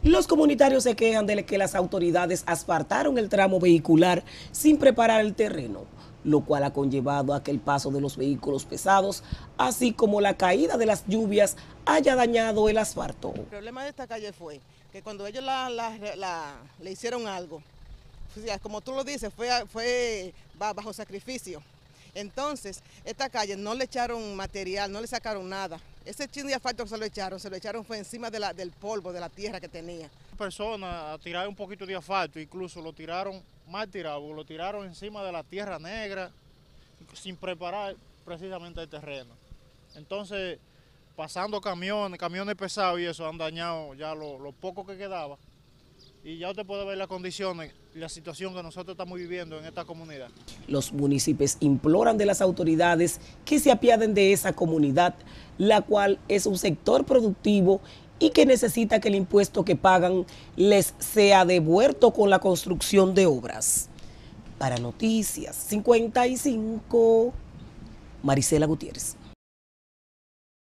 Los comunitarios se quejan de que las autoridades asfaltaron el tramo vehicular sin preparar el terreno, lo cual ha conllevado a que el paso de los vehículos pesados, así como la caída de las lluvias, haya dañado el asfalto. El problema de esta calle fue que cuando ellos le hicieron algo, o sea, como tú lo dices, fue bajo sacrificio. Entonces, esta calle no le echaron material, no le sacaron nada. Ese chin de asfalto que se lo echaron fue encima del polvo, de la tierra que tenía. Personas a tirar un poquito de asfalto, incluso lo tiraron mal tirado, lo tiraron encima de la tierra negra, sin preparar precisamente el terreno. Entonces, pasando camiones pesados y eso han dañado ya lo poco que quedaba. Y ya usted puede ver las condiciones y la situación que nosotros estamos viviendo en esta comunidad. Los municipios imploran de las autoridades que se apiaden de esa comunidad, la cual es un sector productivo y que necesita que el impuesto que pagan les sea devuelto con la construcción de obras. Para Noticias 55, Marisela Gutiérrez.